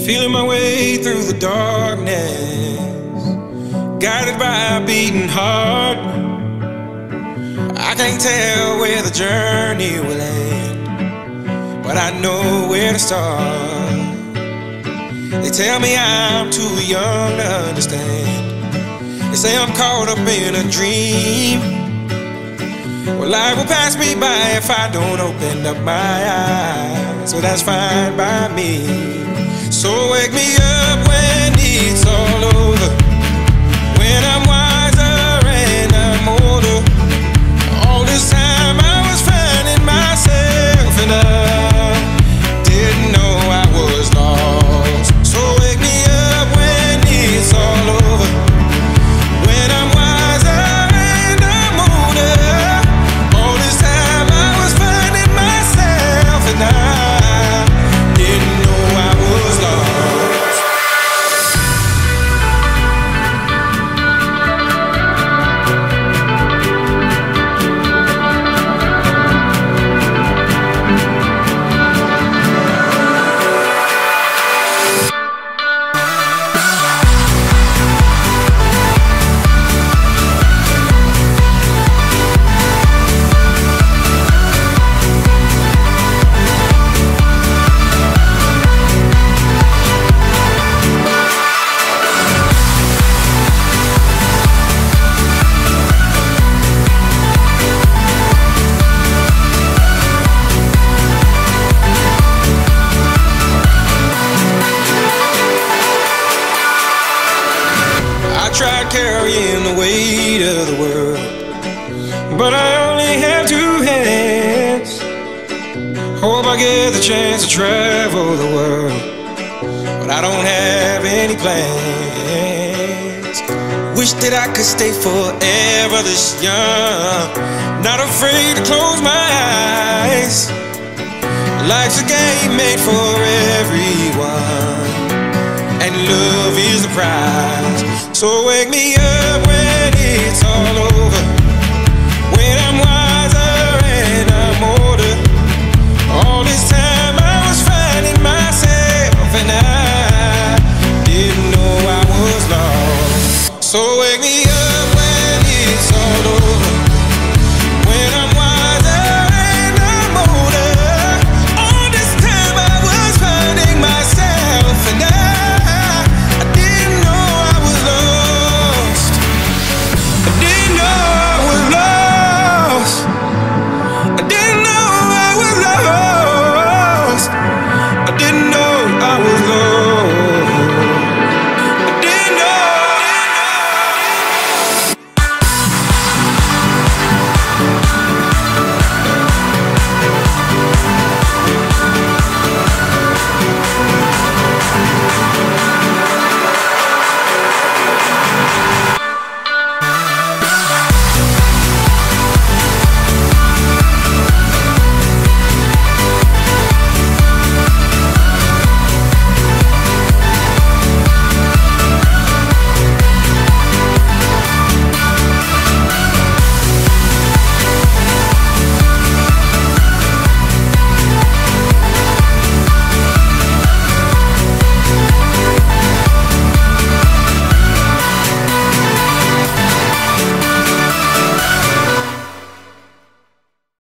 Feeling my way through the darkness, guided by a beating heart. I can't tell where the journey will end, but I know where to start. They tell me I'm too young to understand. They say I'm caught up in a dream. Well, life will pass me by if I don't open up my eyes, so that's fine by me. So wake me up when it's all over, when I'm wiser and I'm older. All this time I was finding myself and I didn't know I was lost. So wake me up when it's all over, when I'm wiser and I'm older. All this time I was finding myself and I didn't know I was lost. Tried carrying the weight of the world, but I only have two hands. Hope I get the chance to travel the world, but I don't have any plans. Wish that I could stay forever this young, not afraid to close my eyes. Life's a game made for everyone, and love is the prize. So wake me up when it's all over,